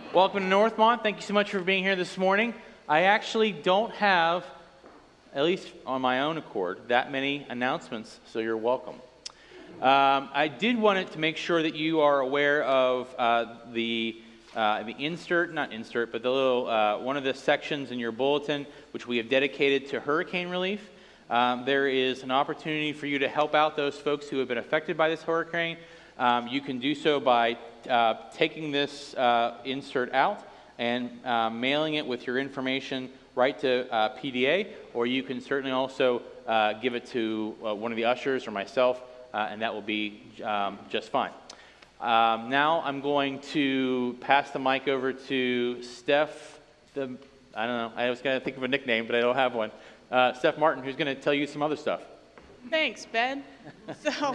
Welcome to Northmont. Thank you so much for being here this morning. I actually don't have, at least on my own accord, that many announcements, so you're welcome. I did want to make sure that you are aware of the the little one of the sections in your bulletin, which we have dedicated to hurricane relief. There is an opportunity for you to help out those folks who have been affected by this hurricane. You can do so by taking this insert out and mailing it with your information right to PDA, or you can certainly also give it to one of the ushers or myself, and that will be just fine. Now I'm going to pass the mic over to Steph. I don't know. I was going to think of a nickname, but I don't have one. Steph Martin, who's going to tell you some other stuff. Thanks, Ben. So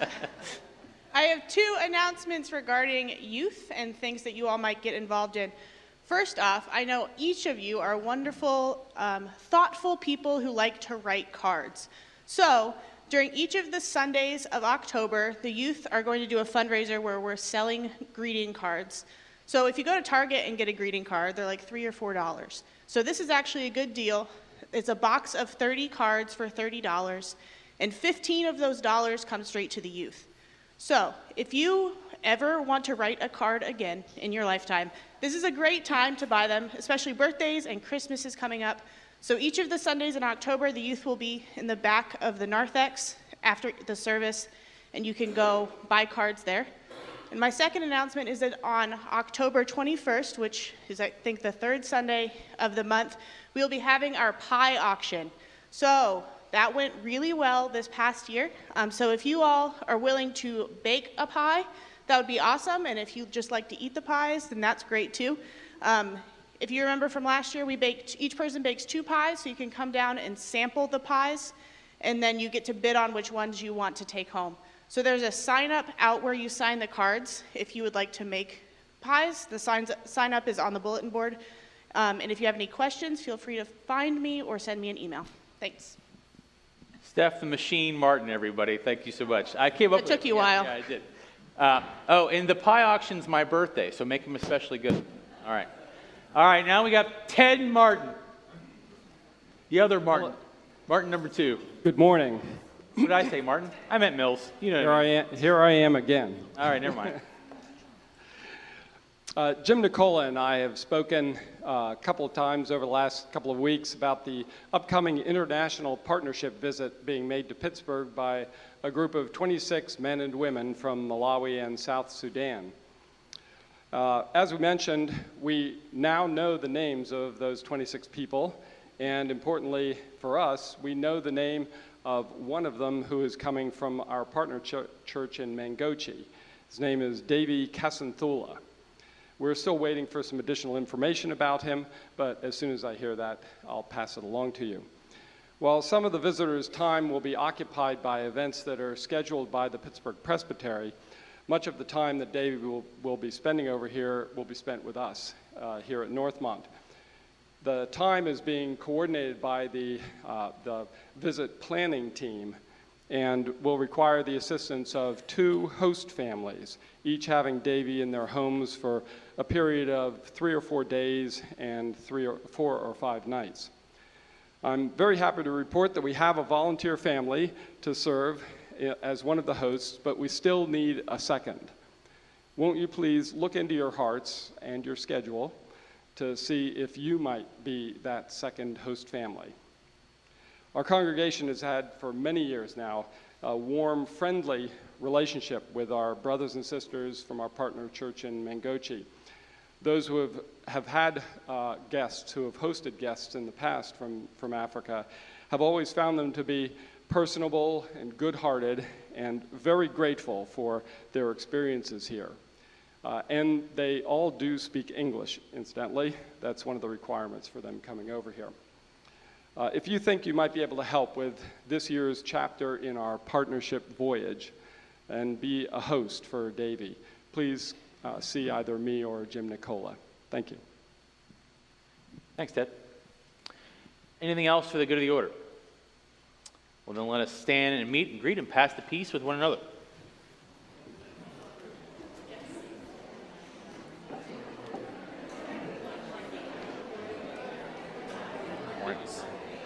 I have two announcements regarding youth and things that you all might get involved in. First off, I know each of you are wonderful, thoughtful people who like to write cards. So during each of the Sundays of October, the youth are going to do a fundraiser where we're selling greeting cards. So if you go to Target and get a greeting card, they're like $3 or $4. So this is actually a good deal. It's a box of 30 cards for $30, and 15 of those dollars come straight to the youth. So if you ever want to write a card again in your lifetime, this is a great time to buy them, especially birthdays and Christmas is coming up. So each of the Sundays in October, the youth will be in the back of the narthex after the service, and you can go buy cards there. And my second announcement is that on October 21st, which is I think the third Sunday of the month, we'll be having our pie auction. So that went really well this past year. So if you all are willing to bake a pie, that would be awesome. And if you just like to eat the pies, then that's great too. If you remember from last year, each person bakes 2 pies, so you can come down and sample the pies, and then you get to bid on which ones you want to take home. So there's a sign up out where you sign the cards if you would like to make pies. The sign up is on the bulletin board. And if you have any questions, feel free to find me or send me an email. Thanks. Steph the Machine Martin, everybody. Thank you so much. I came up. It took you a while. Yeah, I did. And the pie auction's my birthday, so make them especially good. All right. All right, now we got Ted Martin. The other Martin. Martin number 2. Good morning. What did I say, Martin? I meant Mills. You know. Here I am again. All right, never mind. Jim Nicola and I have spoken a couple of times over the last couple of weeks about the upcoming international partnership visit being made to Pittsburgh by a group of 26 men and women from Malawi and South Sudan. As we mentioned, we now know the names of those 26 people, and importantly for us, we know the name of one of them who is coming from our partner church in Mangochi. His name is Davy Kasanthula. We're still waiting for some additional information about him, but as soon as I hear that, I'll pass it along to you. While some of the visitors' time will be occupied by events that are scheduled by the Pittsburgh Presbytery, much of the time that Davy will be spending over here will be spent with us here at Northmont. The time is being coordinated by the visit planning team and will require the assistance of 2 host families, each having Davy in their homes for a period of 3 or 4 days and 4 or 5 nights. I'm very happy to report that we have a volunteer family to serve as one of the hosts, but we still need a second. Won't you please look into your hearts and your schedule to see if you might be that second host family. Our congregation has had for many years now a warm, friendly relationship with our brothers and sisters from our partner church in Mangochi. Those who have had guests, who have hosted guests in the past from Africa, have always found them to be personable and good-hearted and very grateful for their experiences here. And they all do speak English, incidentally. That's one of the requirements for them coming over here. If you think you might be able to help with this year's chapter in our partnership voyage and be a host for Davy, please see either me or Jim Nicola. Thank you. Thanks, Ted. Anything else for the good of the order? Well, then let us stand and meet and greet and pass the peace with one another. Morris.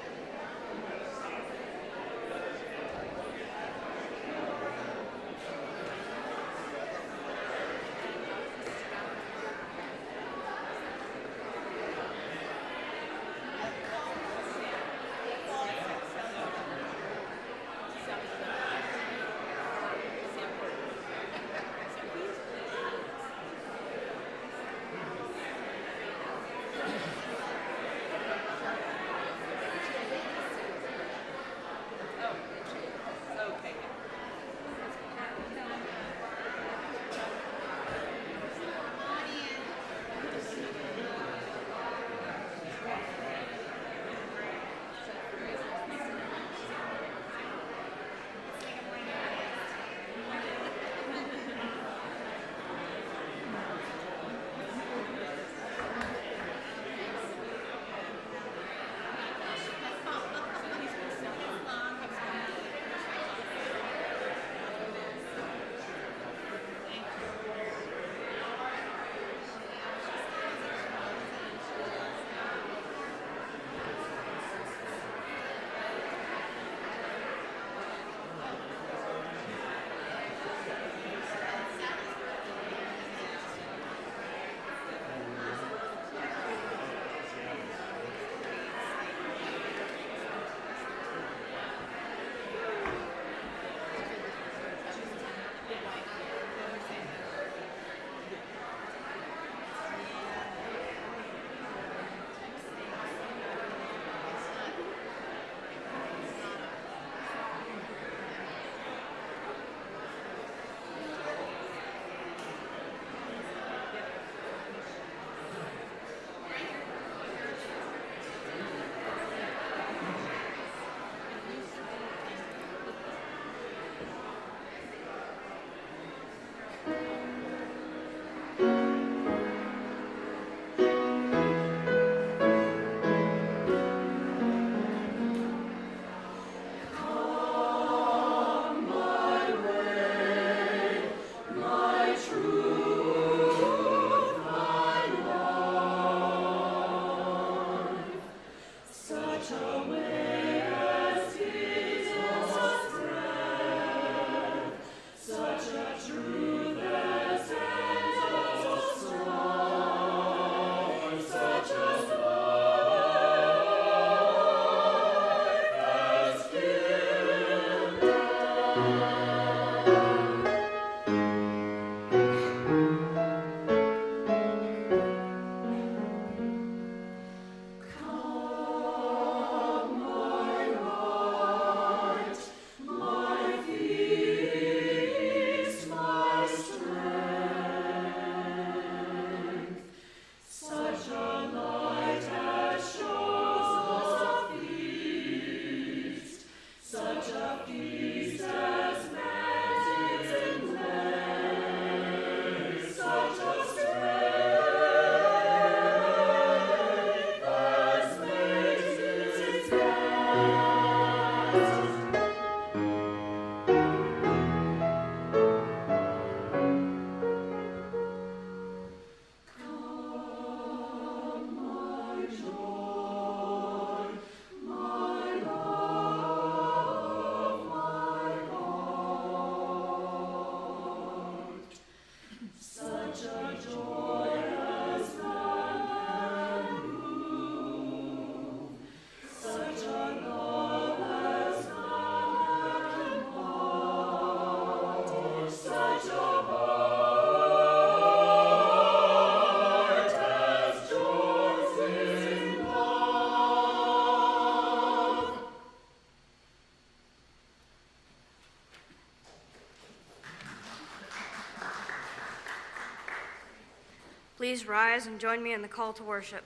Please rise and join me in the call to worship.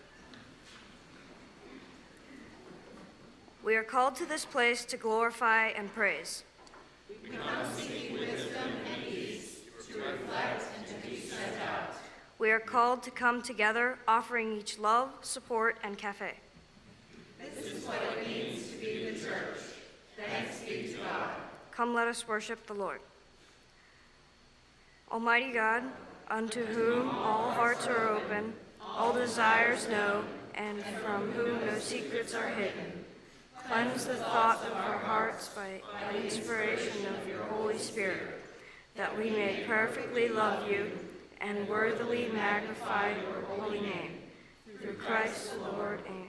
We are called to this place to glorify and praise. We come seeking wisdom and peace, to reflect and to be sent out. We are called to come together, offering each love, support, and cafe. This is what it means to be the church. Thanks be to God. Come, let us worship the Lord. Almighty God, unto whom all hearts are open, all desires know, and from whom no secrets are hidden. Cleanse the thought of our hearts by the inspiration of your Holy Spirit, that we may perfectly love you and worthily magnify your holy name. Through Christ the Lord, amen.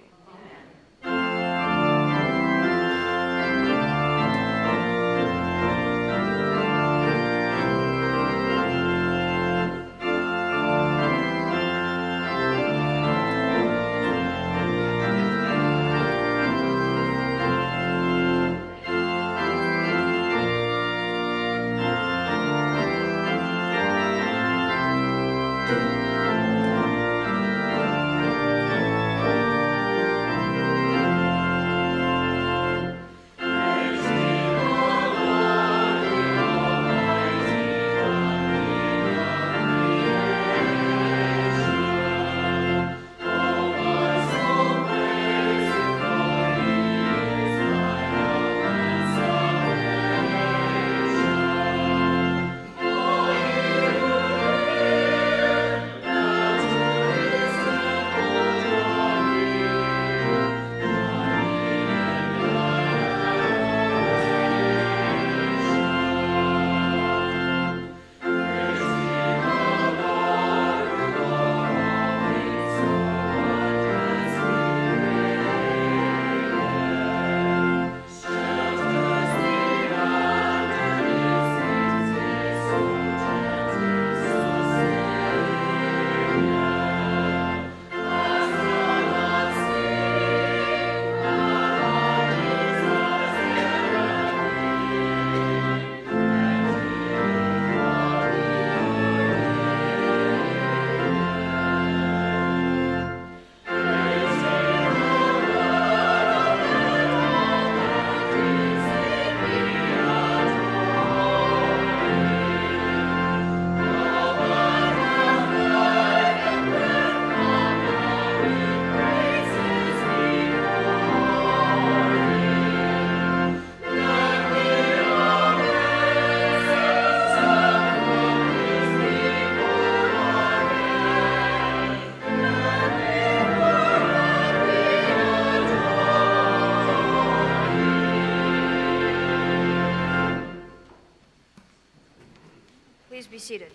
Please be seated.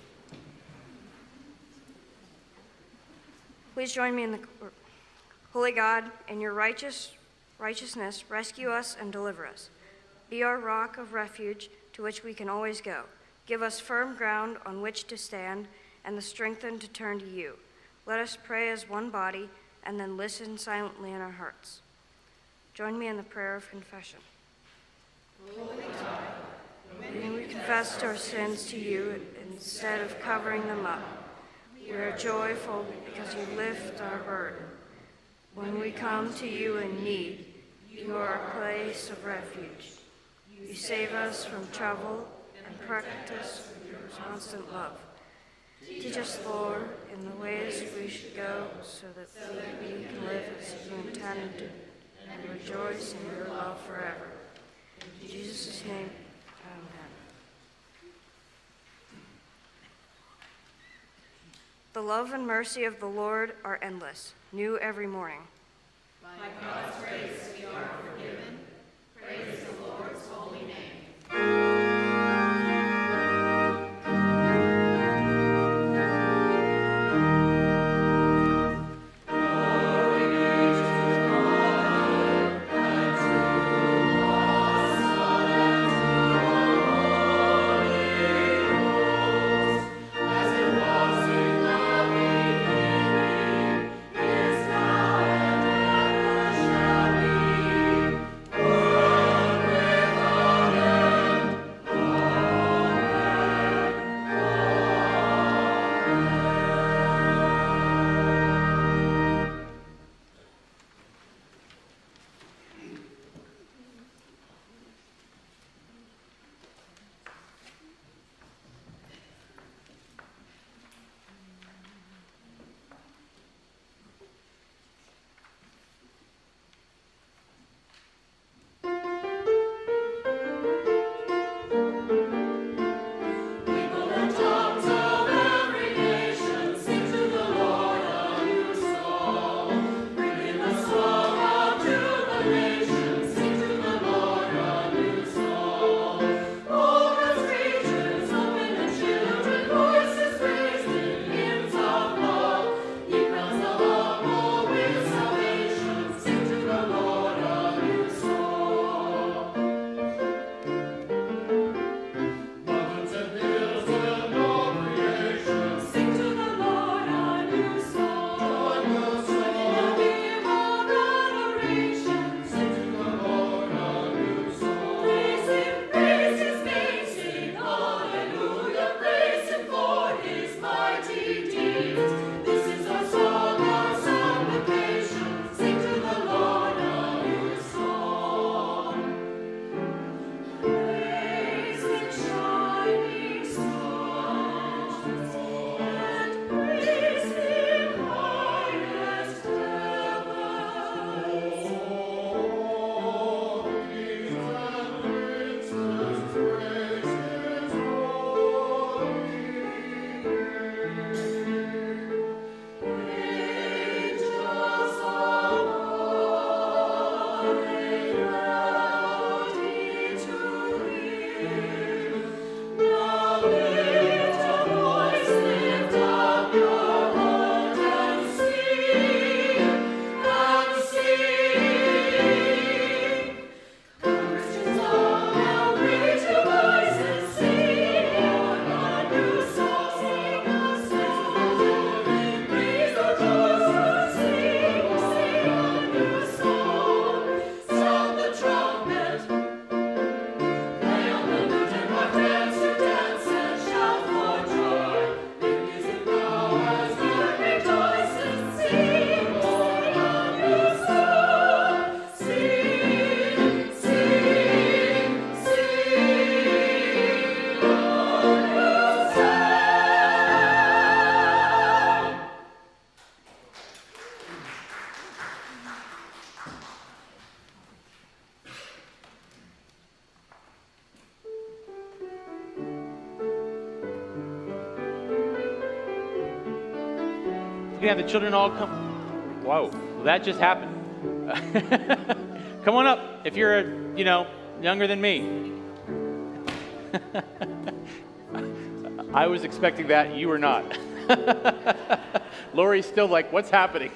Please join me in the Holy God, in your righteousness, rescue us and deliver us. Be our rock of refuge to which we can always go. Give us firm ground on which to stand and the strength to turn to you. Let us pray as one body and then listen silently in our hearts. Join me in the prayer of confession. Holy God, may we confess our sins to you instead of covering them up. We are joyful because you lift our burden. When we come to you in need, you are a place of refuge. You save us from trouble and protect us with your constant love. Teach us, Lord, in the ways we should go so that we can live as you intended and rejoice in your love forever. In Jesus' name, amen. The love and mercy of the Lord are endless, new every morning. By God's grace we are forgiven. Praise the Lord's holy name. can have the children all come. Whoa, that just happened. Come on up if you're, younger than me. I was expecting that. You were not. Lori's still like, what's happening?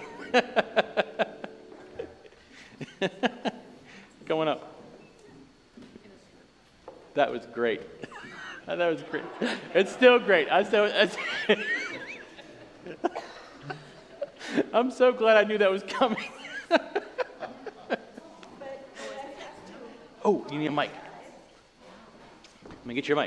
Going up. That was great. That was great. It's still great. I'm so glad I knew that was coming. Oh, you need a mic. Let me get your mic.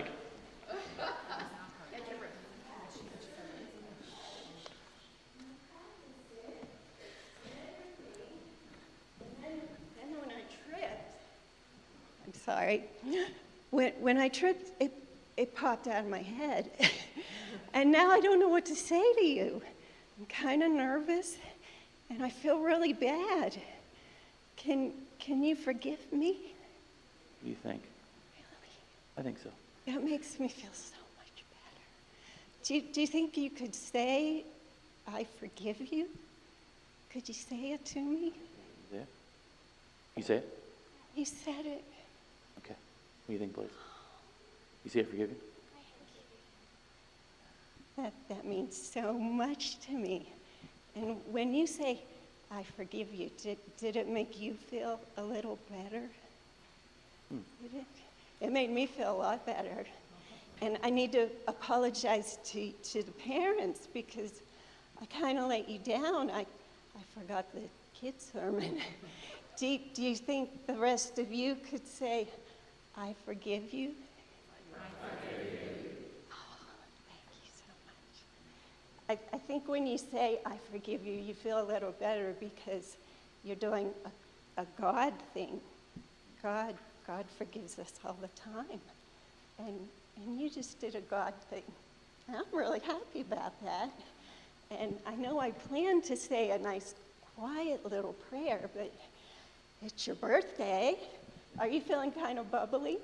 And when I tripped, I'm sorry. When I tripped, it popped out of my head. And now I don't know what to say to you. I'm kind of nervous, and I feel really bad. Can you forgive me? What do you think? Really? I think so. That makes me feel so much better. Do you think you could say, I forgive you? Could you say it to me? Yeah. You say it? You said it. Okay. What do you think, Blaze? You say I forgive you? That means so much to me. And when you say, I forgive you, did it make you feel a little better? Did it? It made me feel a lot better. And I need to apologize to the parents because I kind of let you down. I forgot the kids' sermon. Do you think the rest of you could say, I forgive you? I forgive you. I think when you say, I forgive you, you feel a little better because you're doing a God thing. God forgives us all the time. And you just did a God thing. And I'm really happy about that. And I know I planned to say a nice, quiet little prayer, but it's your birthday. Are you feeling kind of bubbly?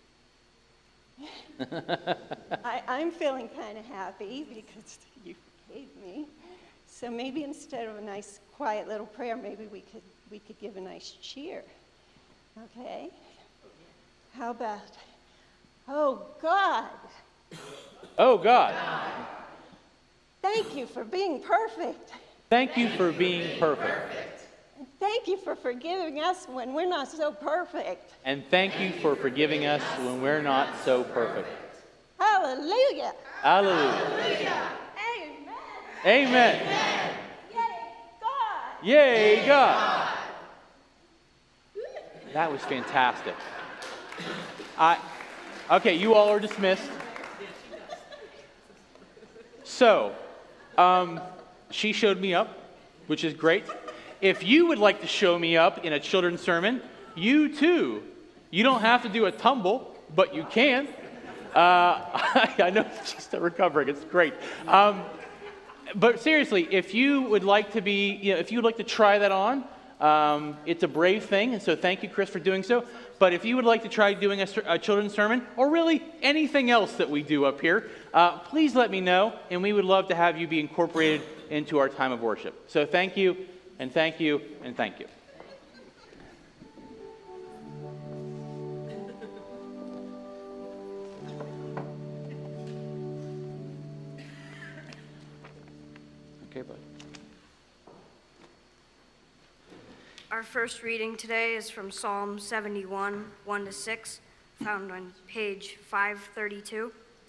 I'm feeling kind of happy because you forgave me. So maybe instead of a nice quiet little prayer, maybe we could give a nice cheer. Okay? How about, oh God. Oh God. Thank you for being perfect. Thank you for being perfect. And thank you for forgiving us when we're not so perfect. And thank you for forgiving us when we're not so perfect. Hallelujah. Hallelujah. Amen. Amen. Yay, God. Yay, God. That was fantastic. Okay, you all are dismissed. So, she showed me up, which is great. If you would like to show me up in a children's sermon, you too. You don't have to do a tumble, but you can. I know she's still recovering. It's great. But seriously, if you would like to if you would like to try that on, it's a brave thing, and so thank you, Chris, for doing so. But if you would like to try doing a children's sermon, or really anything else that we do up here, please let me know, and we would love to have you be incorporated into our time of worship. So thank you, and thank you, and thank you. Okay, bud. Our first reading today is from Psalm 71, 1-6, found on page 532.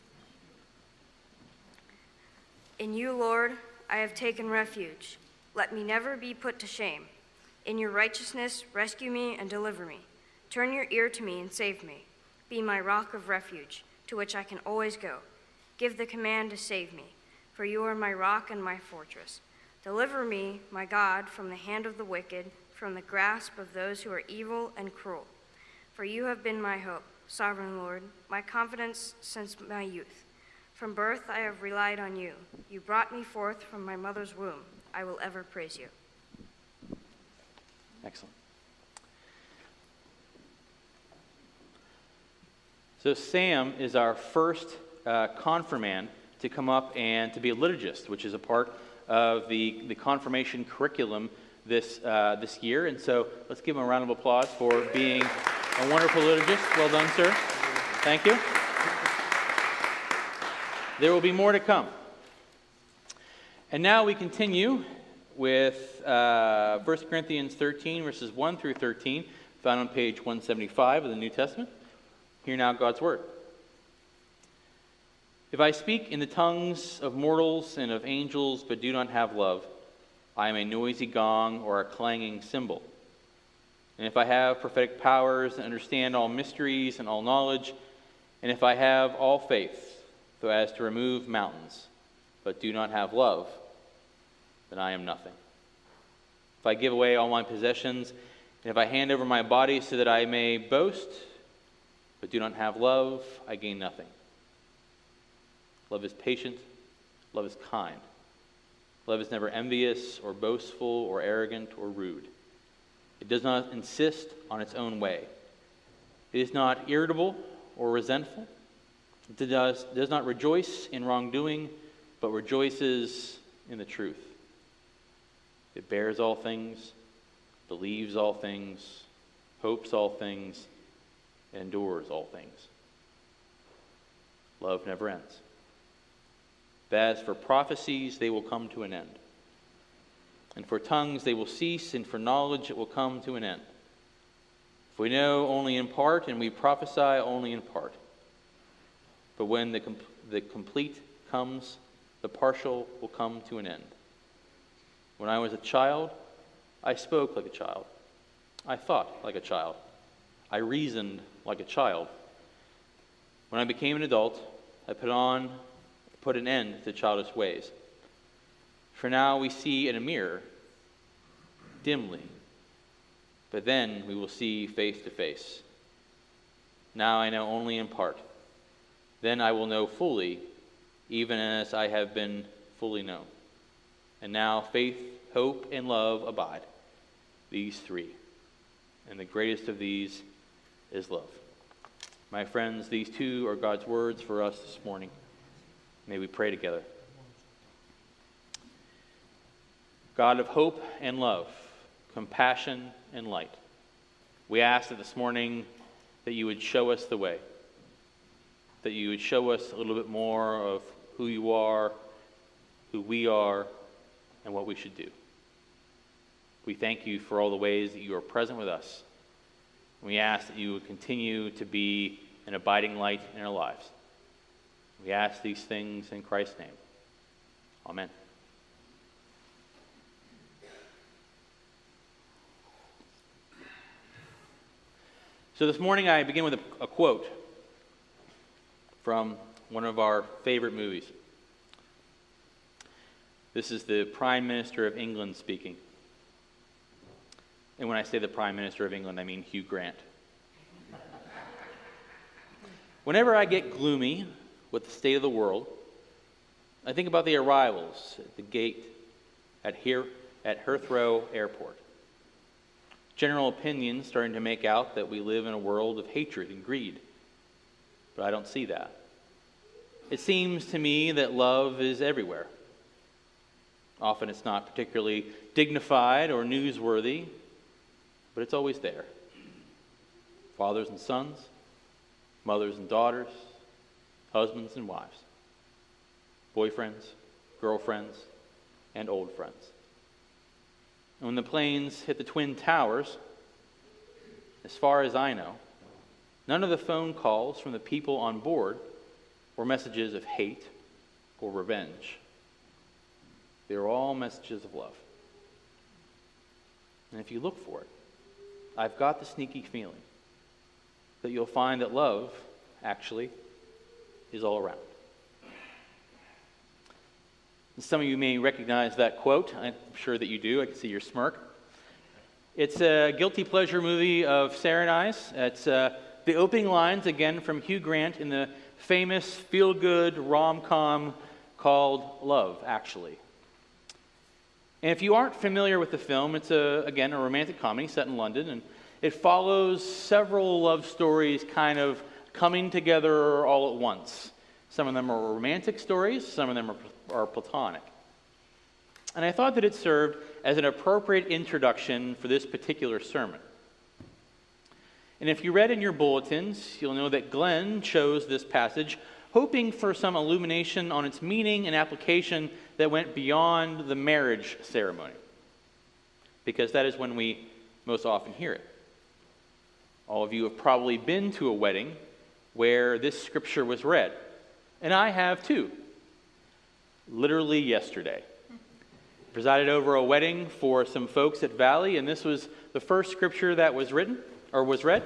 In you, Lord, I have taken refuge. Let me never be put to shame. In your righteousness, rescue me and deliver me. Turn your ear to me and save me. Be my rock of refuge, to which I can always go. Give the command to save me, for you are my rock and my fortress. Deliver me, my God, from the hand of the wicked, from the grasp of those who are evil and cruel. For you have been my hope, sovereign Lord, my confidence since my youth. From birth I have relied on you. You brought me forth from my mother's womb. I will ever praise you. Excellent. So Sam is our first confirmand to come up and to be a liturgist, which is a part of the confirmation curriculum this year. And so let's give him a round of applause for being a wonderful liturgist. Well done, sir. Thank you. There will be more to come. And now we continue with 1 Corinthians 13, verses 1 through 13, found on page 175 of the New Testament. Hear now God's word. If I speak in the tongues of mortals and of angels, but do not have love, I am a noisy gong or a clanging cymbal. And if I have prophetic powers and understand all mysteries and all knowledge, and if I have all faith, so as to remove mountains, but do not have love, then I am nothing. If I give away all my possessions, and if I hand over my body so that I may boast, but do not have love, I gain nothing. Love is patient. Love is kind. Love is never envious or boastful or arrogant or rude. It does not insist on its own way. It is not irritable or resentful. It does not rejoice in wrongdoing, but rejoices in the truth. It bears all things, believes all things, hopes all things, and endures all things. Love never ends. But as for prophecies, they will come to an end. And for tongues, they will cease, and for knowledge, it will come to an end. If we know only in part, and we prophesy only in part. But when the complete comes, the partial will come to an end. When I was a child, I spoke like a child. I thought like a child. I reasoned like a child. When I became an adult, I put an end to childish ways. For now we see in a mirror, dimly, but then we will see face to face. Now I know only in part. Then I will know fully, even as I have been fully known. And now faith, hope, and love abide, these three. And the greatest of these is love. My friends, these two are God's words for us this morning. May we pray together. God of hope and love, compassion and light, we ask that this morning that you would show us the way, that you would show us a little bit more of who you are, who we are, and what we should do. We thank you for all the ways that you are present with us. We ask that you would continue to be an abiding light in our lives. We ask these things in Christ's name. Amen. So this morning I begin with a quote from one of our favorite movies. This is the Prime Minister of England speaking. And when I say the Prime Minister of England, I mean Hugh Grant. Whenever I get gloomy with the state of the world, I think about the arrivals at the gate at Heathrow Airport. General opinion starting to make out that we live in a world of hatred and greed. But I don't see that. It seems to me that love is everywhere. Often it's not particularly dignified or newsworthy, but it's always there. Fathers and sons, mothers and daughters, husbands and wives, boyfriends, girlfriends, and old friends. And when the planes hit the Twin Towers, as far as I know, none of the phone calls from the people on board were messages of hate or revenge. They were all messages of love. And if you look for it, I've got the sneaky feeling that you'll find that love, actually, is all around. And some of you may recognize that quote. I'm sure that you do. I can see your smirk. It's a guilty pleasure movie of Sarah and I's. It's the opening lines, again, from Hugh Grant in the famous feel-good rom-com called Love, Actually. And if you aren't familiar with the film, it's, again, a romantic comedy set in London, and it follows several love stories kind of coming together all at once. Some of them are romantic stories, some of them are platonic. And I thought that it served as an appropriate introduction for this particular sermon. And if you read in your bulletins, you'll know that Glenn chose this passage hoping for some illumination on its meaning and application that went beyond the marriage ceremony, because that is when we most often hear it. All of you have probably been to a wedding where this scripture was read, and I have too, literally yesterday. Presided over a wedding for some folks at Valley, and this was the first scripture that was written, or was read,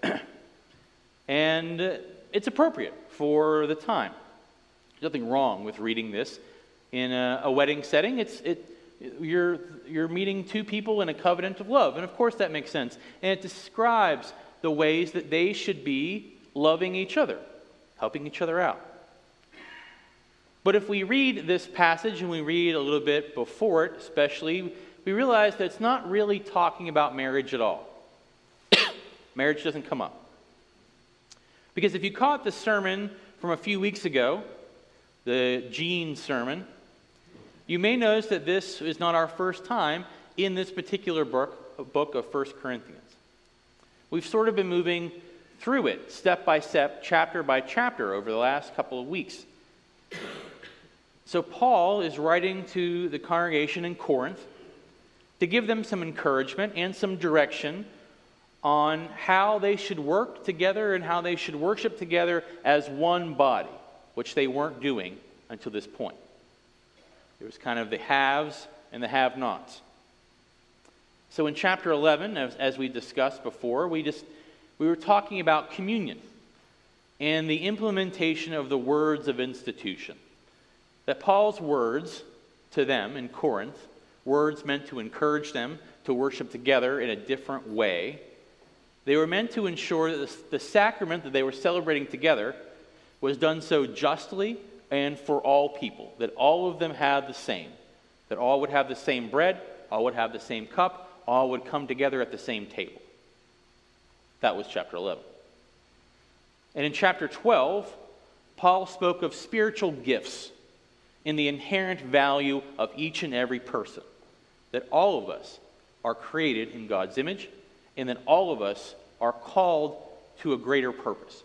and it's appropriate for the time. There's nothing wrong with reading this in a wedding setting. You're meeting two people in a covenant of love, and of course that makes sense. And it describes the ways that they should be loving each other, helping each other out. But if we read this passage and we read a little bit before it, especially, we realize that it's not really talking about marriage at all. Marriage doesn't come up. Because if you caught the sermon from a few weeks ago, the Gene sermon, you may notice that this is not our first time in this particular book of 1 Corinthians. We've sort of been moving through it, step by step, chapter by chapter, over the last couple of weeks. So Paul is writing to the congregation in Corinth to give them some encouragement and some direction on how they should work together and how they should worship together as one body, which they weren't doing until this point. There was kind of the haves and the have-nots. So in chapter 11, as we discussed before, we were talking about communion and the implementation of the words of institution. That Paul's words to them in Corinth, words meant to encourage them to worship together in a different way, they were meant to ensure that the sacrament that they were celebrating together was done so justly and for all people, that all of them had the same, that all would have the same bread, all would have the same cup, all would come together at the same table. That was chapter 11. And in chapter 12, Paul spoke of spiritual gifts in the inherent value of each and every person, that all of us are created in God's image, and that all of us are called to a greater purpose.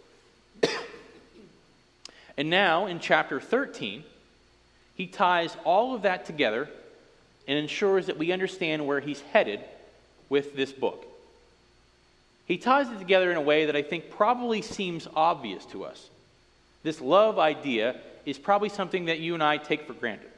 And now, in chapter 13, he ties all of that together and ensures that we understand where he's headed with this book. He ties it together in a way that I think probably seems obvious to us. This love idea is probably something that you and I take for granted.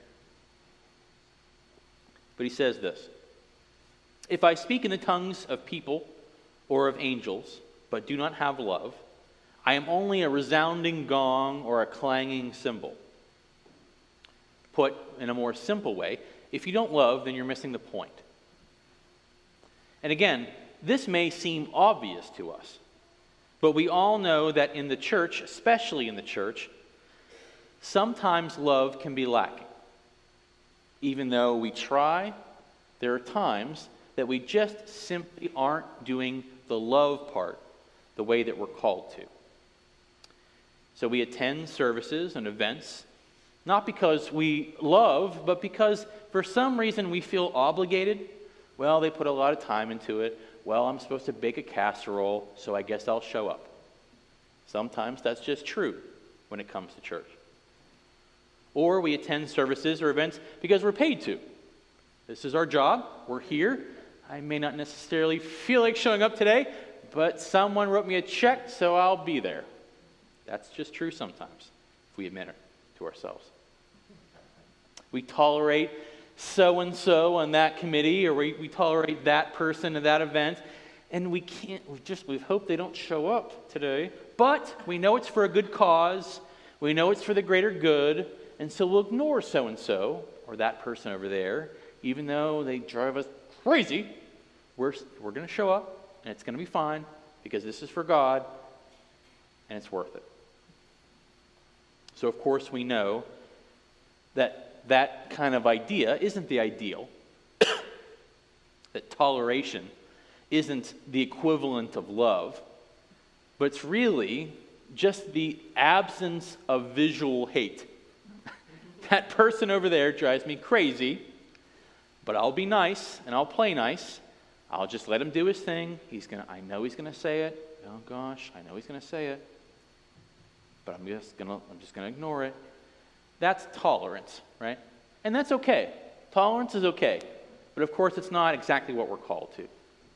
But he says this: if I speak in the tongues of people or of angels, but do not have love, I am only a resounding gong or a clanging cymbal. Put in a more simple way, if you don't love, then you're missing the point. And again, this may seem obvious to us, but we all know that in the church, especially in the church, sometimes love can be lacking. Even though we try, there are times that we just simply aren't doing the love part the way that we're called to. So we attend services and events, not because we love, but because for some reason we feel obligated. Well, they put a lot of time into it. Well, I'm supposed to bake a casserole, so I guess I'll show up. Sometimes that's just true when it comes to church. Or we attend services or events because we're paid to. This is our job. We're here. I may not necessarily feel like showing up today, but someone wrote me a check, so I'll be there. That's just true sometimes, if we admit it to ourselves. We tolerate so-and-so on that committee, or we tolerate that person at that event, and we hope they don't show up today. But we know it's for a good cause. We know it's for the greater good, and so we'll ignore so-and-so or that person over there, even though they drive us crazy. We're going to show up, and it's going to be fine, because this is for God, and it's worth it. So, of course, we know that kind of idea isn't the ideal, that toleration isn't the equivalent of love, but it's really just the absence of visual hate. That person over there drives me crazy, but I'll be nice and I'll play nice. I'll just let him do his thing. I know he's gonna say it. Oh gosh, I know he's gonna say it. But I'm just gonna ignore it. That's tolerance, right? And that's okay. Tolerance is okay. But of course, it's not exactly what we're called to.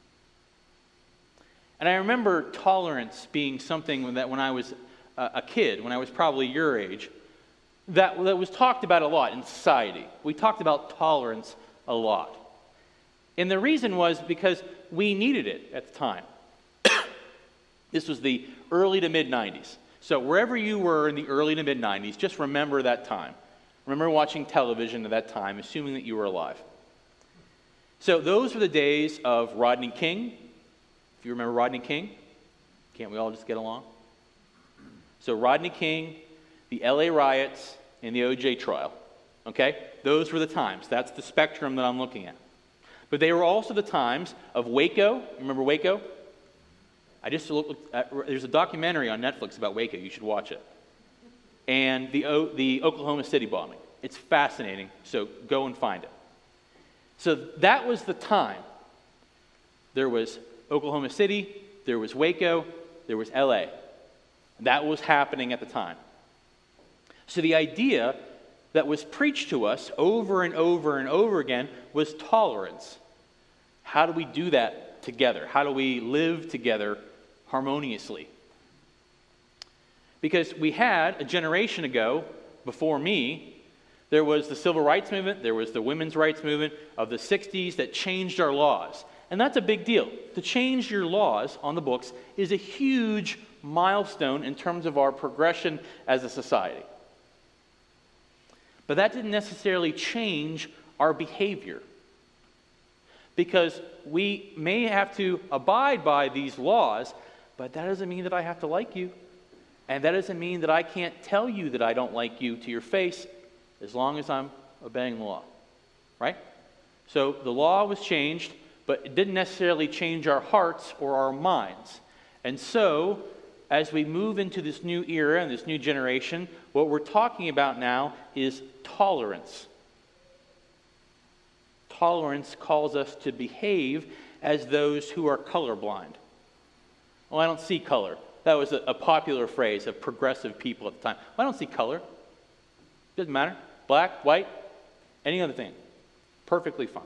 And I remember tolerance being something that when I was a kid, when I was probably your age, that was talked about a lot in society. We talked about tolerance a lot. And the reason was because we needed it at the time. This was the early to mid-90s. So wherever you were in the early to mid-90s, just remember that time. Remember watching television at that time, assuming that you were alive. So those were the days of Rodney King. If you remember Rodney King, can't we all just get along? So Rodney King, the LA riots, and the OJ trial. Okay? Those were the times. That's the spectrum that I'm looking at. But they were also the times of Waco. Remember Waco? I just looked at, there's a documentary on Netflix about Waco. You should watch it. And the Oklahoma City bombing. It's fascinating, so go and find it. So that was the time. There was Oklahoma City, there was Waco, there was LA. That was happening at the time. So the idea that was preached to us over and over and over again was tolerance. How do we do that together? How do we live together harmoniously? Because we had a generation ago, before me, there was the civil rights movement, there was the women's rights movement of the 60s that changed our laws. And that's a big deal. To change your laws on the books is a huge milestone in terms of our progression as a society. But that didn't necessarily change our behavior. Because we may have to abide by these laws, but that doesn't mean that I have to like you. And that doesn't mean that I can't tell you that I don't like you to your face as long as I'm obeying the law. Right? So the law was changed, but it didn't necessarily change our hearts or our minds. And so, as we move into this new era and this new generation, what we're talking about now is tolerance. Tolerance calls us to behave as those who are colorblind. Well, I don't see color. That was a popular phrase of progressive people at the time. Well, I don't see color. Doesn't matter. Black, white, any other thing. Perfectly fine.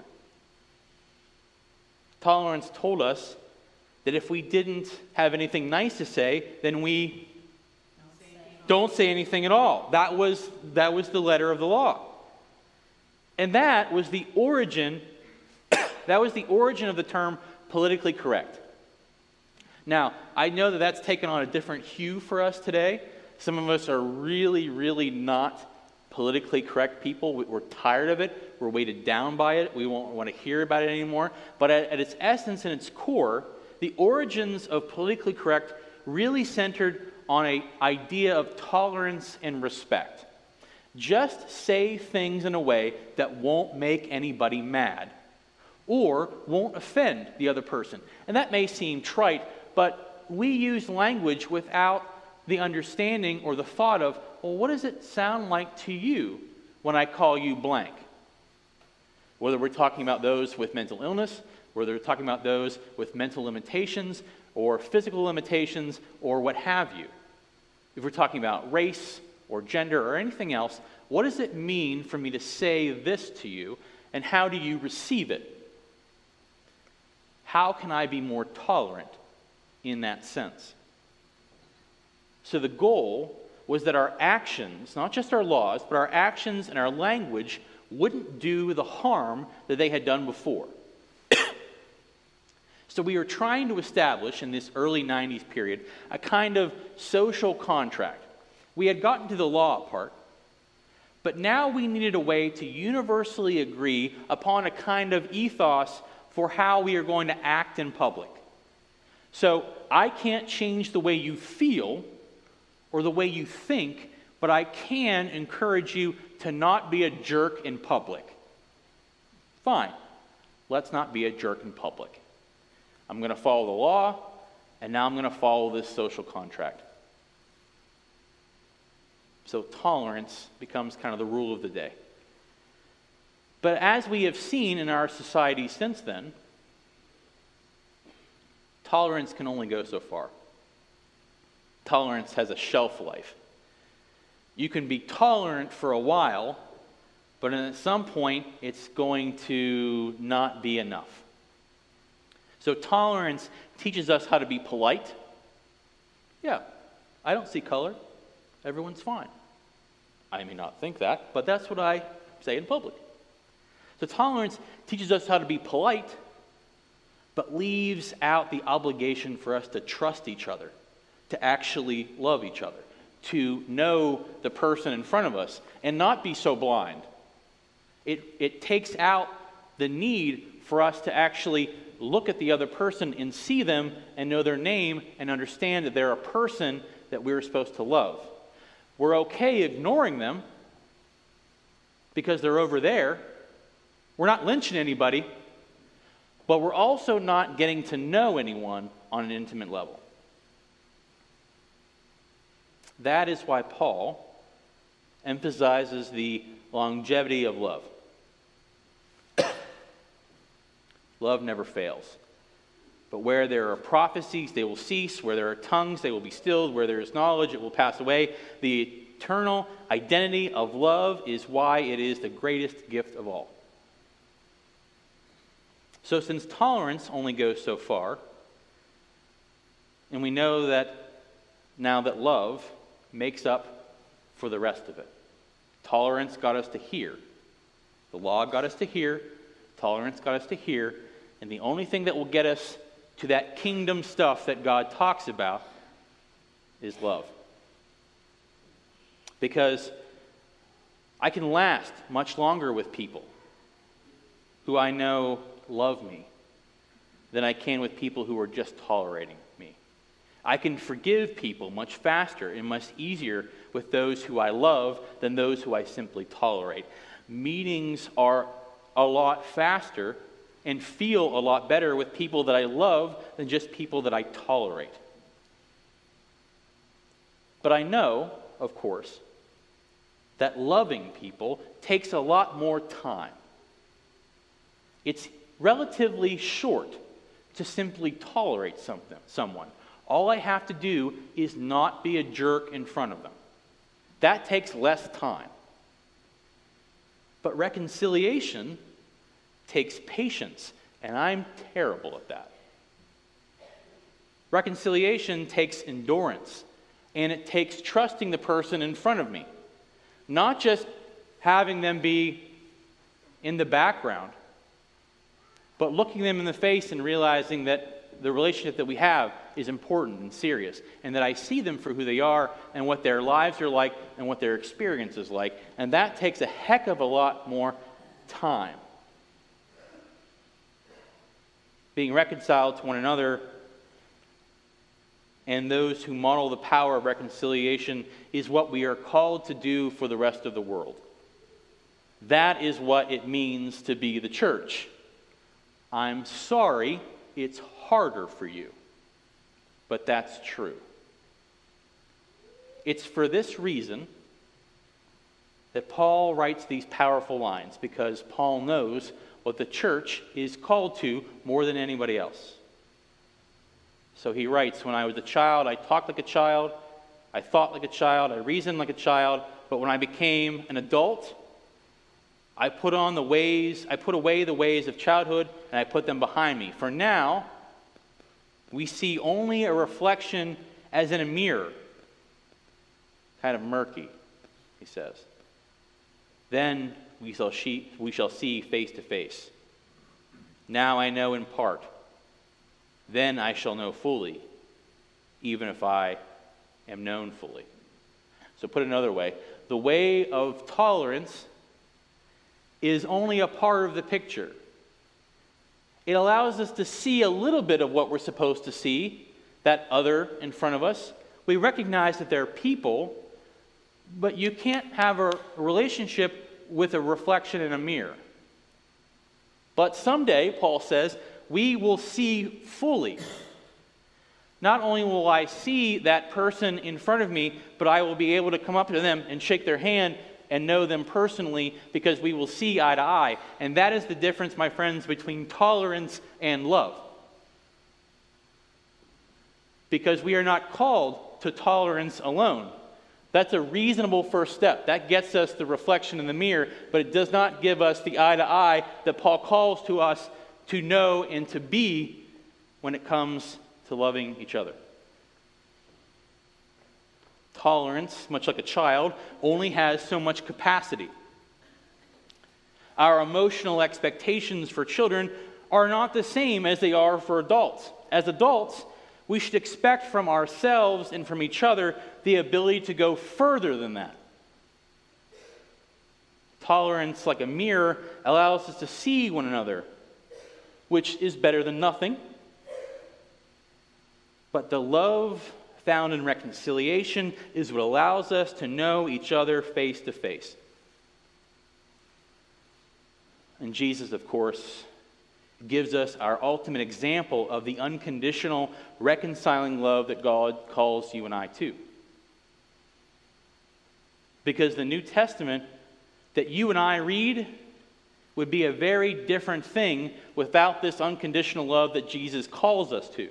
Tolerance told us that if we didn't have anything nice to say, then we don't say anything at all. That was the letter of the law. And that was the origin of the term politically correct. Now, I know that that's taken on a different hue for us today. Some of us are really, really not politically correct people. We're tired of it. We're weighted down by it. We won't want to hear about it anymore. But at its essence and its core, the origins of politically correct really centered on an idea of tolerance and respect. Just say things in a way that won't make anybody mad or won't offend the other person. And that may seem trite, but we use language without the understanding or the thought of, well, what does it sound like to you when I call you blank? Whether we're talking about those with mental illness, whether we're talking about those with mental limitations or physical limitations or what have you. If we're talking about race or gender or anything else, what does it mean for me to say this to you, and how do you receive it? How can I be more tolerant in that sense? So the goal was that our actions, not just our laws, but our actions and our language wouldn't do the harm that they had done before. So we were trying to establish in this early 90s period a kind of social contract. We had gotten to the law part, but now we needed a way to universally agree upon a kind of ethos for how we are going to act in public. So I can't change the way you feel or the way you think, but I can encourage you to not be a jerk in public. Fine. Let's not be a jerk in public. I'm going to follow the law, and now I'm going to follow this social contract. So tolerance becomes kind of the rule of the day. But as we have seen in our society since then, tolerance can only go so far. Tolerance has a shelf life. You can be tolerant for a while, but at some point, it's going to not be enough. So tolerance teaches us how to be polite. Yeah, I don't see color. Everyone's fine. I may not think that, but that's what I say in public. So tolerance teaches us how to be polite, but leaves out the obligation for us to trust each other, to actually love each other, to know the person in front of us, and not be so blind. It takes out the need for us to actually look at the other person and see them and know their name and understand that they're a person that we're supposed to love. We're okay ignoring them because they're over there. We're not lynching anybody, but we're also not getting to know anyone on an intimate level. That is why Paul emphasizes the longevity of love. Love never fails. But where there are prophecies, they will cease. Where there are tongues, they will be stilled. Where there is knowledge, it will pass away. The eternal identity of love is why it is the greatest gift of all. So since tolerance only goes so far, and we know that now that love makes up for the rest of it. Tolerance got us to here. The law got us to here. Tolerance got us to here. And the only thing that will get us to that kingdom stuff that God talks about is love. Because I can last much longer with people who I know love me than I can with people who are just tolerating me. I can forgive people much faster and much easier with those who I love than those who I simply tolerate. Meetings are a lot faster and feel a lot better with people that I love than just people that I tolerate. But I know, of course, that loving people takes a lot more time. It's relatively short to simply tolerate someone. All I have to do is not be a jerk in front of them. That takes less time. But reconciliation takes patience, and I'm terrible at that. Reconciliation takes endurance, and it takes trusting the person in front of me. Not just having them be in the background, but looking them in the face and realizing that the relationship that we have is important and serious, and that I see them for who they are and what their lives are like and what their experience is like. And that takes a heck of a lot more time. Being reconciled to one another and those who model the power of reconciliation is what we are called to do for the rest of the world. That is what it means to be the church. I'm sorry, it's harder for you, but that's true. It's for this reason that Paul writes these powerful lines, because Paul knows what the church is called to more than anybody else. So he writes, when I was a child, I talked like a child, I thought like a child, I reasoned like a child, but when I became an adult, I put away the ways of childhood, and I put them behind me. For now, we see only a reflection as in a mirror. Kind of murky, he says. Then we shall see face to face. Now I know in part. Then I shall know fully, even if I am known fully. So put it another way, the way of tolerance is only a part of the picture. It allows us to see a little bit of what we're supposed to see, that other in front of us. We recognize that they're people, but you can't have a relationship with a reflection in a mirror. But someday, Paul says, we will see fully. Not only will I see that person in front of me, but I will be able to come up to them and shake their hand and know them personally because we will see eye to eye. And that is the difference, my friends, between tolerance and love. Because we are not called to tolerance alone. That's a reasonable first step. That gets us the reflection in the mirror, but it does not give us the eye to eye that Paul calls to us to know and to be when it comes to loving each other. Tolerance, much like a child, only has so much capacity. Our emotional expectations for children are not the same as they are for adults. As adults, we should expect from ourselves and from each other the ability to go further than that. Tolerance, like a mirror, allows us to see one another, which is better than nothing. But the love found in reconciliation is what allows us to know each other face to face. And Jesus, of course, gives us our ultimate example of the unconditional, reconciling love that God calls you and I to. Because the New Testament that you and I read would be a very different thing without this unconditional love that Jesus calls us to.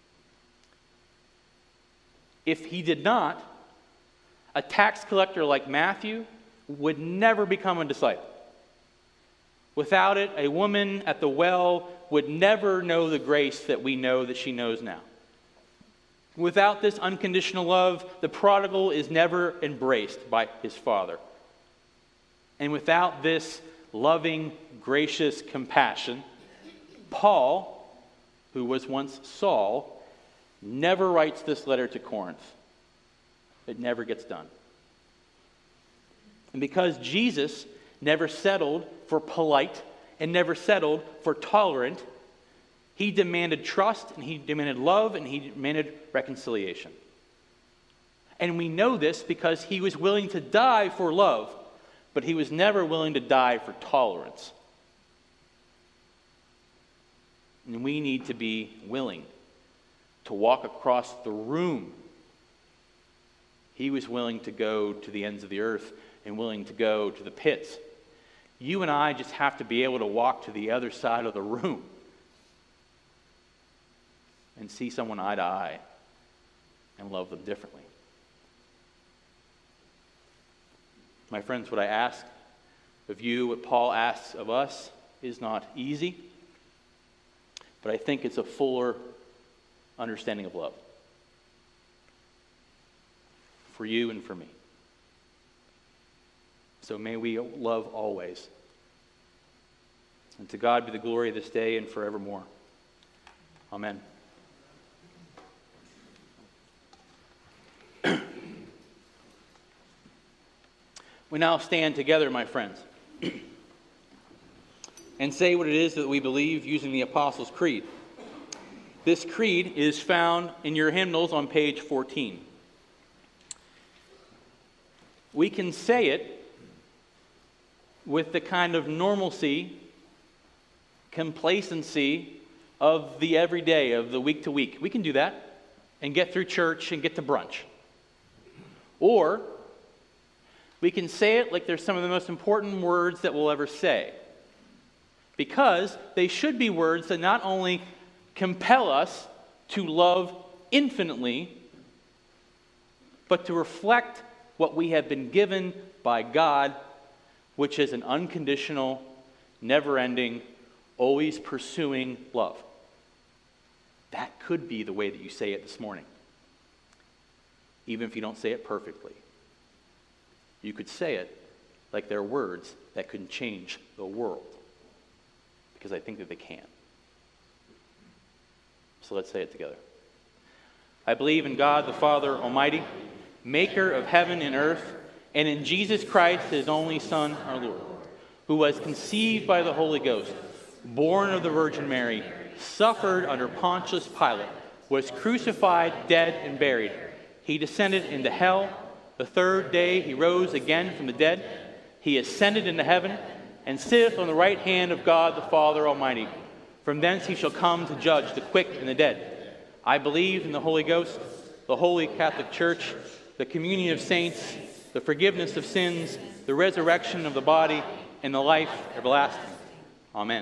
If he did not, a tax collector like Matthew would never become a disciple. Without it, a woman at the well would never know the grace that we know that she knows now. Without this unconditional love, the prodigal is never embraced by his father. And without this loving, gracious compassion, Paul, who was once Saul, never writes this letter to Corinth. It never gets done. And because Jesus never settled for polite and never settled for tolerant, he demanded trust, and he demanded love, and he demanded reconciliation. And we know this because he was willing to die for love, but he was never willing to die for tolerance. And we need to be willing to walk across the room. He was willing to go to the ends of the earth and willing to go to the pits. You and I just have to be able to walk to the other side of the room and see someone eye to eye and love them differently. My friends, what I ask of you, what Paul asks of us, is not easy, but I think it's a fuller understanding of love for you and for me. So may we love always. And to God be the glory this day and forevermore. Amen. We now stand together, my friends, and say what it is that we believe using the Apostles' Creed. This creed is found in your hymnals on page 14. We can say it with the kind of normalcy, complacency of the everyday, of the week to week. We can do that and get through church and get to brunch. Or we can say it like they're some of the most important words that we'll ever say, because they should be words that not only compel us to love infinitely, but to reflect what we have been given by God, which is an unconditional, never-ending, always pursuing love. That could be the way that you say it this morning. Even if you don't say it perfectly. You could say it like they're words that could change the world. Because I think that they can. So let's say it together. I believe in God the Father Almighty, maker of heaven and earth, and in Jesus Christ, his only Son, our Lord, who was conceived by the Holy Ghost, born of the Virgin Mary, suffered under Pontius Pilate, was crucified, dead, and buried. He descended into hell. The third day he rose again from the dead. He ascended into heaven and sitteth on the right hand of God the Father Almighty. From thence he shall come to judge the quick and the dead. I believe in the Holy Ghost, the Holy Catholic Church, the communion of saints, the forgiveness of sins, the resurrection of the body, and the life everlasting. Amen.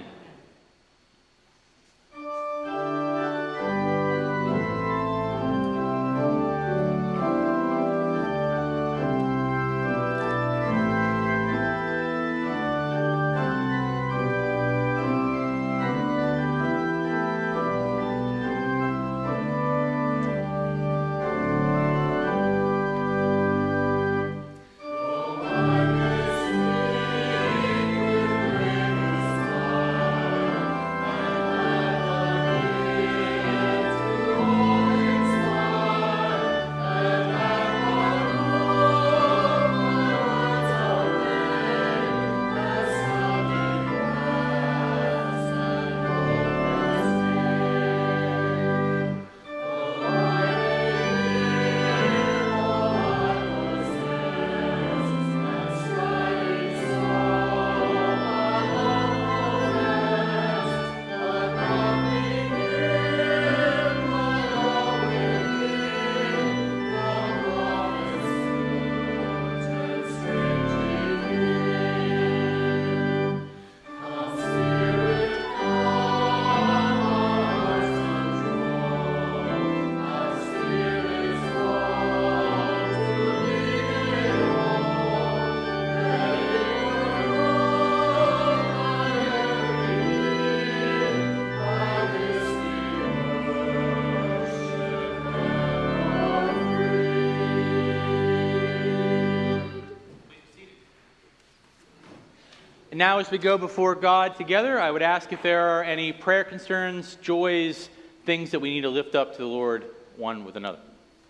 And now as we go before God together, I would ask if there are any prayer concerns, joys, things that we need to lift up to the Lord one with another.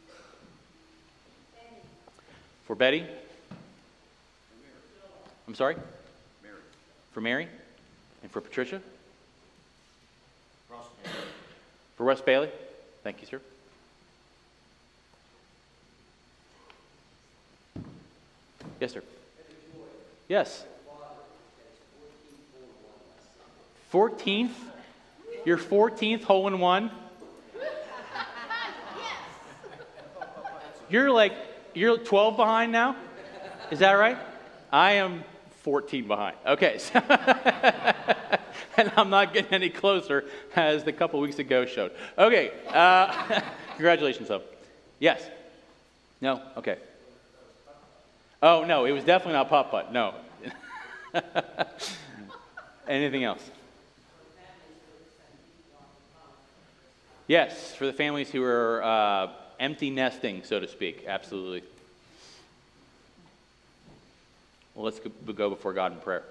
For Betty? I'm sorry? Mary. For Mary? And for Patricia? For Russ Bailey? Thank you, sir. Yes, sir. Yes. 14th? Your 14th hole in one? You're 12 behind now? Is that right? I am 14 behind. Okay. And I'm not getting any closer, as the couple weeks ago showed. Okay. Congratulations, though. Yes? No? Okay. Oh, no, it was definitely not putt-putt. No. Anything else? Yes, for the families who are empty nesting, so to speak. Absolutely. Well, let's go before God in prayer.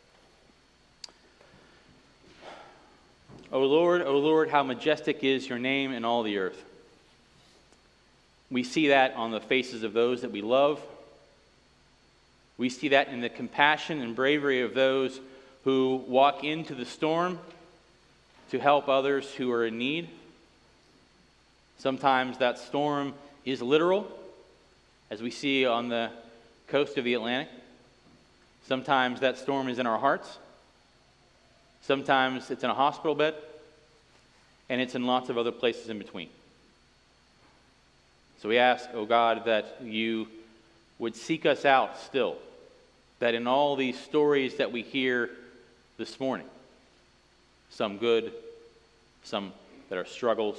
O Lord, how majestic is your name in all the earth. We see that on the faces of those that we love. We see that in the compassion and bravery of those who walk into the storm to help others who are in need. Sometimes that storm is literal, as we see on the coast of the Atlantic. Sometimes that storm is in our hearts. Sometimes it's in a hospital bed. And it's in lots of other places in between. So we ask, oh God, that you would seek us out still. That in all these stories that we hear this morning, some good, some that are struggles,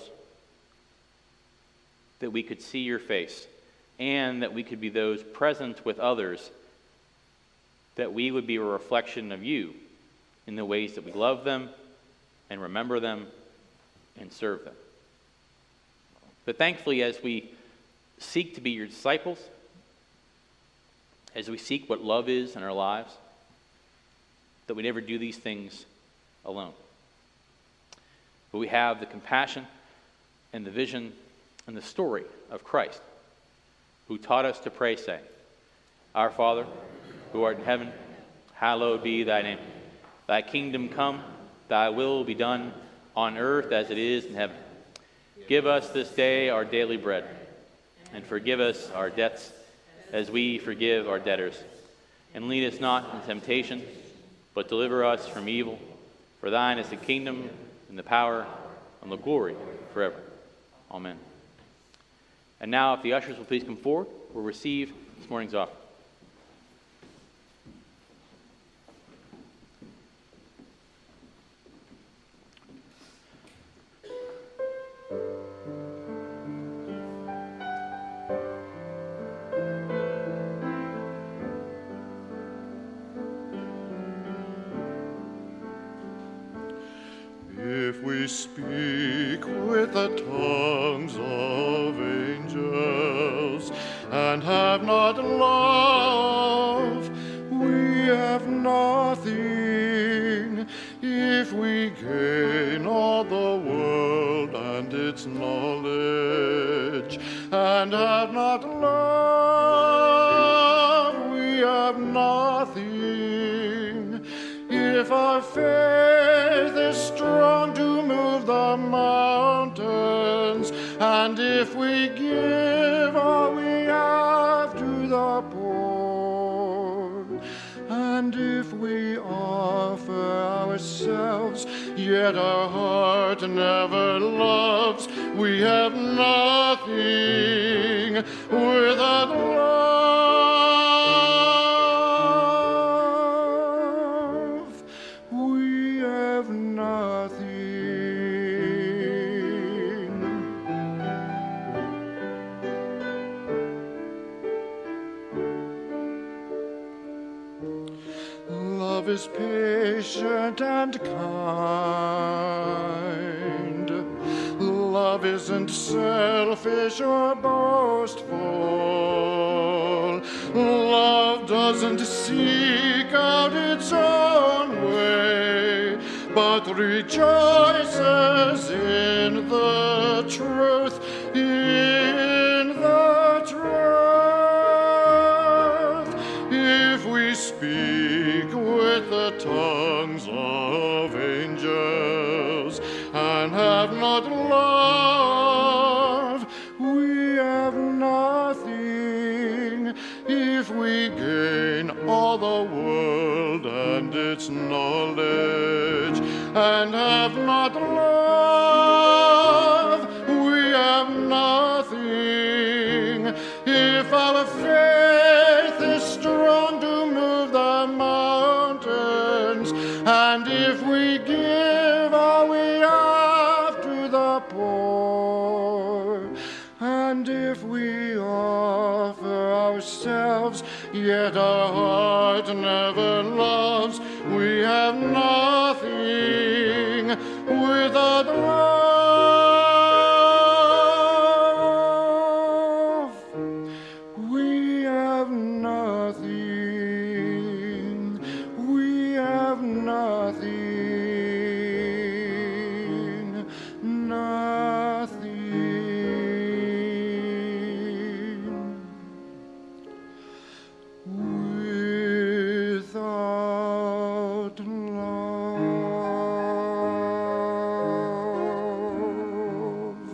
that we could see your face, and that we could be those present with others, that we would be a reflection of you in the ways that we love them and remember them and serve them. But thankfully, as we seek to be your disciples, as we seek what love is in our lives, that we never do these things alone. But we have the compassion and the vision and the story of Christ, who taught us to pray, saying, Our Father, who art in heaven, hallowed be thy name. Thy kingdom come, thy will be done, on earth as it is in heaven. Give us this day our daily bread, and forgive us our debts, as we forgive our debtors. And lead us not into temptation, but deliver us from evil. For thine is the kingdom, and the power, and the glory forever. Amen. And now, if the ushers will please come forward, we'll receive this morning's offering. speak with the tongues of angels and have not love, we have nothing. If we gain all the world and its knowledge and have not love, we have nothing. If our faith is strong to move the mountains, and if we give all we have to the poor, and if we offer ourselves, yet our heart never loves, we have nothing without love. We have nothing. Love is patient and kind. Love isn't selfish or boastful. Love doesn't seek out its own way, but rejoices in the truth, in the truth. If we speak with the tongues of angels and have not love, we have nothing. If we gain all the world and its knowledge and have not love, we have nothing. If our faith is strong to move the mountains, and if we give all we have to the poor, and if we offer ourselves, yet our heart never loves, we have nothing without love. We have nothing. We have nothing. Nothing. Without love.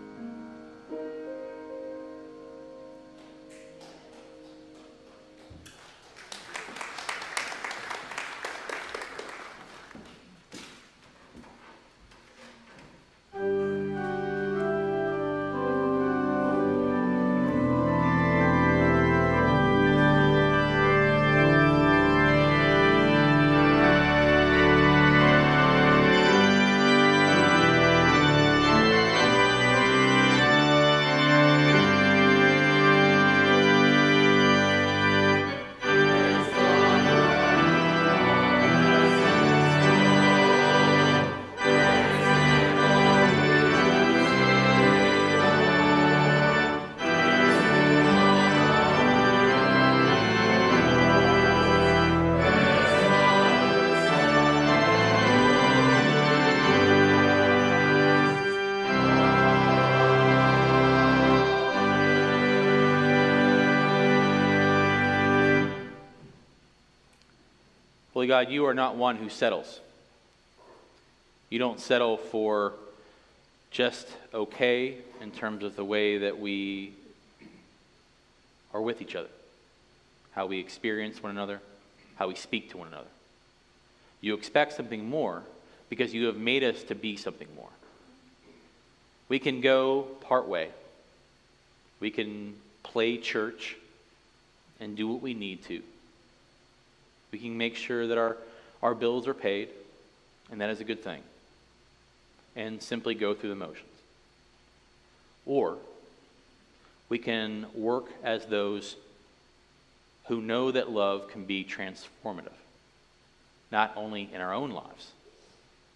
Holy God, you are not one who settles. You don't settle for just okay in terms of the way that we are with each other, how we experience one another, how we speak to one another. You expect something more because you have made us to be something more. We can go part way. We can play church and do what we need to. We can make sure that our bills are paid, and that is a good thing, and simply go through the motions. Or we can work as those who know that love can be transformative, not only in our own lives,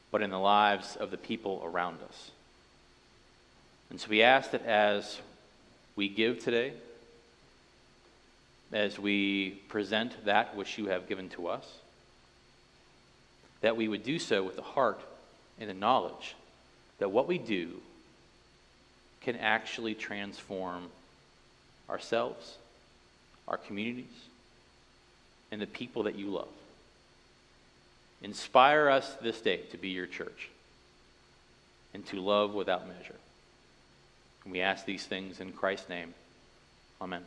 but in the lives of the people around us. And so we ask that as we give today, as we present that which you have given to us, that we would do so with the heart and the knowledge that what we do can actually transform ourselves, our communities, and the people that you love. Inspire us this day to be your church and to love without measure. And we ask these things in Christ's name. Amen.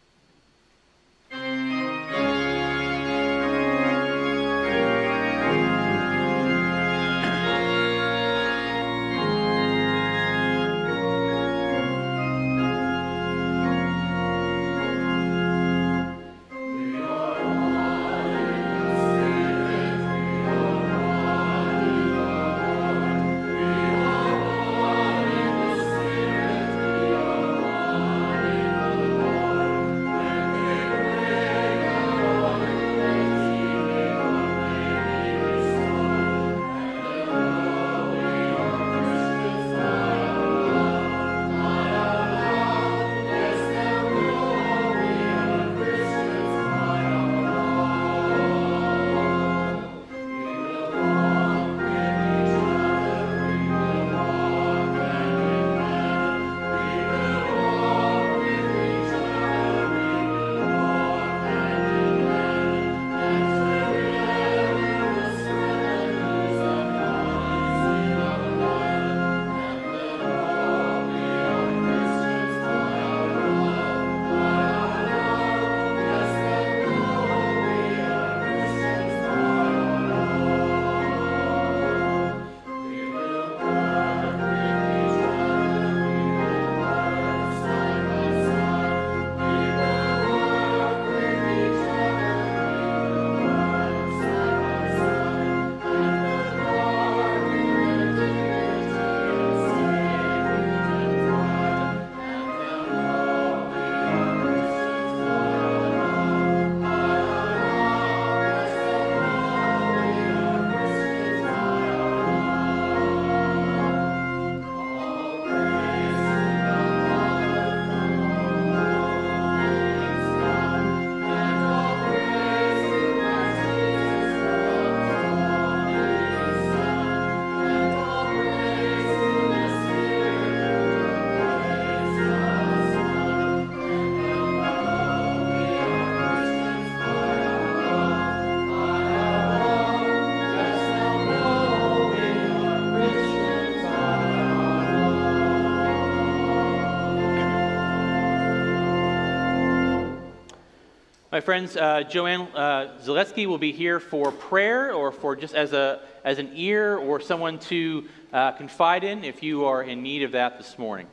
My friends, Joanne Zaletsky will be here for prayer or for just as an ear or someone to confide in if you are in need of that this morning.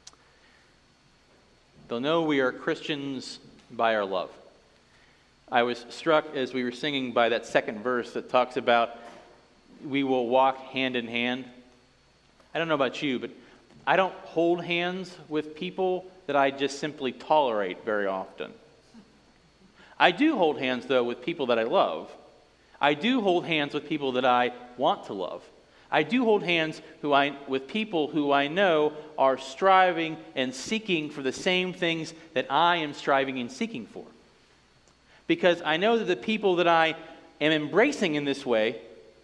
They'll know we are Christians by our love. I was struck as we were singing by that second verse that talks about we will walk hand in hand. I don't know about you, but I don't hold hands with people that I just simply tolerate very often. I do hold hands, though, with people that I love. I do hold hands with people that I want to love. I do hold hands with people who I know are striving and seeking for the same things that I am striving and seeking for. Because I know that the people that I am embracing in this way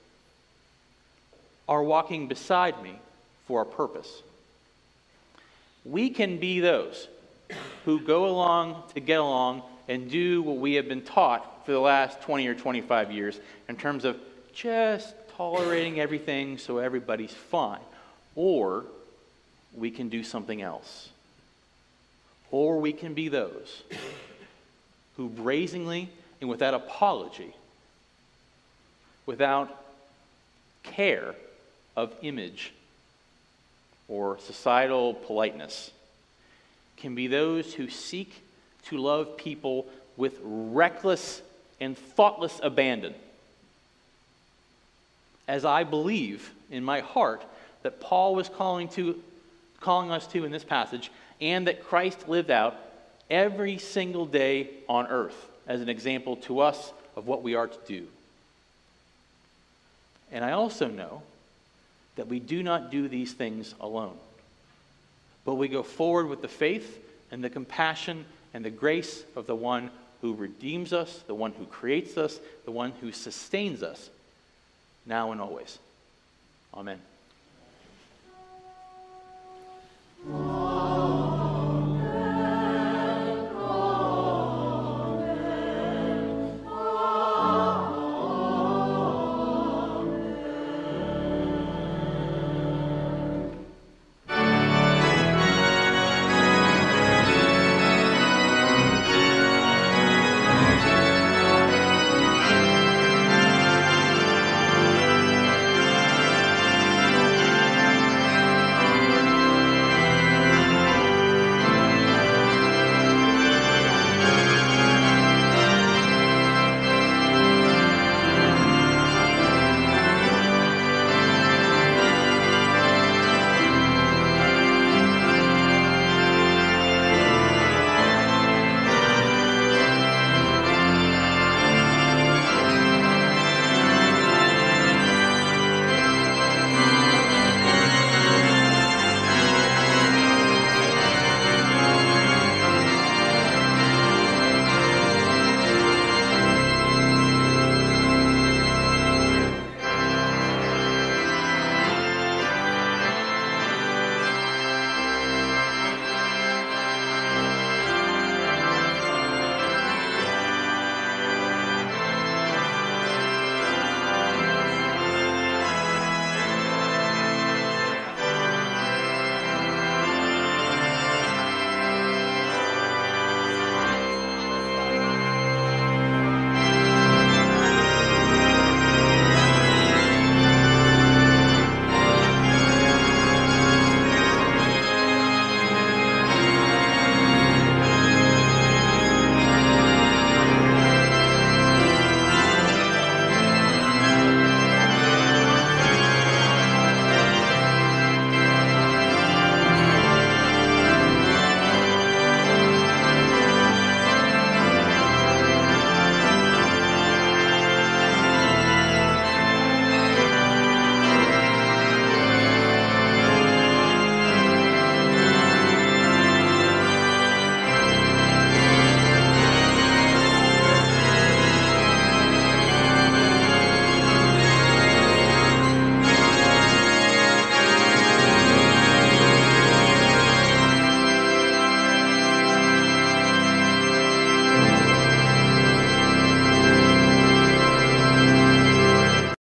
are walking beside me for a purpose. We can be those who go along to get along and do what we have been taught for the last 20 or 25 years in terms of just tolerating everything so everybody's fine. Or we can do something else. Or we can be those who brazenly and without apology, without care of image or societal politeness, can be those who seek to love people with reckless and thoughtless abandon. As I believe in my heart that Paul was calling us to in this passage, and that Christ lived out every single day on earth as an example to us of what we are to do. And I also know that we do not do these things alone, but we go forward with the faith and the compassion and the grace of the one who redeems us, the one who creates us, the one who sustains us, now and always. Amen.